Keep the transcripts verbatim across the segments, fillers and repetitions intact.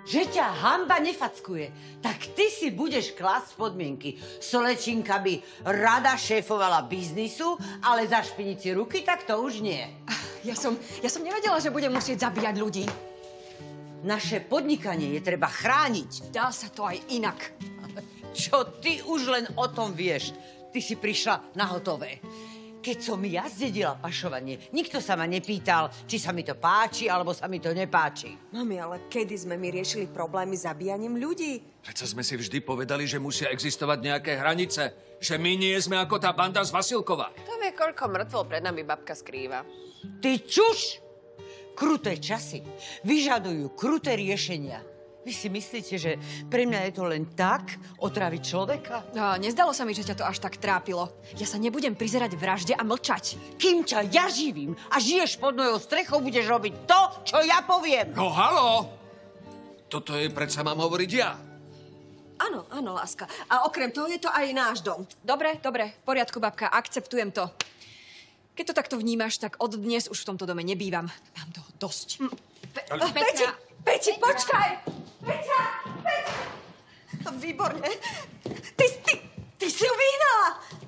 že ťa hanba nefackuje, tak ty si budeš klásť podmienky. Solečinka by rada šéfovala biznisu, ale zašpiniť si ruky, tak to už nie. Ja som, ja som nevedela, že budem musieť zabíjať ľudí. Naše podnikanie je treba chrániť. Dá sa to aj inak. Čo ty už len o tom vieš? Ty si prišla na hotové. Keď som ja zdedila pašovanie, nikto sa ma nepýtal, či sa mi to páči, alebo sa mi to nepáči. Mami, ale kedy sme my riešili problémy zabíjaním ľudí? Prečo sme si vždy povedali, že musia existovať nejaké hranice? Že my nie sme ako tá banda z Vasilkova. To vie, koľko mŕtvol pred nami babka skrýva. Ty čuš! Kruté časy vyžadujú kruté riešenia. Vy si myslíte, že pre mňa je to len tak, otraviť človeka? No, nezdalo sa mi, že ťa to až tak trápilo. Ja sa nebudem prizerať vražde a mlčať. Kým ťa ja živím a žiješ pod mojou strechou, budeš robiť to, čo ja poviem. No haló! Toto je predsa mám hovoriť ja. Áno, áno, láska. A okrem toho je to aj náš dom. Dobre, dobre, v poriadku, babka, akceptujem to. Keď to takto vnímaš, tak od dnes už v tomto dome nebývam. Mám toho dosť. Pe- Peti, Peti, počkaj! Peťa, Peťa! Výborne. Ty, ty, ty si ju vyhnala.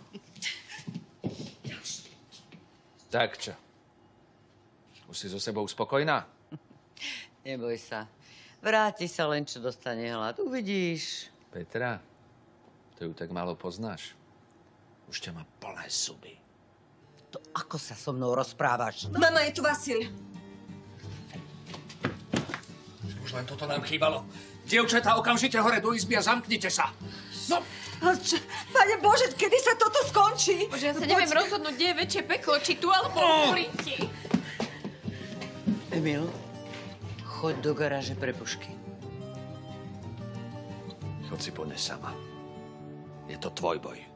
Tak čo? Už si so sebou spokojná? Neboj sa. Vráti sa len, čo dostane hlad. Uvidíš. Petra, to ju tak málo poznáš. Už ťa má plné zuby. To ako sa so mnou rozprávaš? Mama, je tu Vasil. Už len toto nám chýbalo. Dievčatá, okamžite hore do izby a zamknite sa. No. Čo, Pane Bože, kedy sa toto skončí? Bože, ja sa neviem rozhodnúť, kde je väčšie peklo, či tu alebo v ulici. Emil, choď do garáže pre pušky. Chod si pones sama. Je to tvoj boj.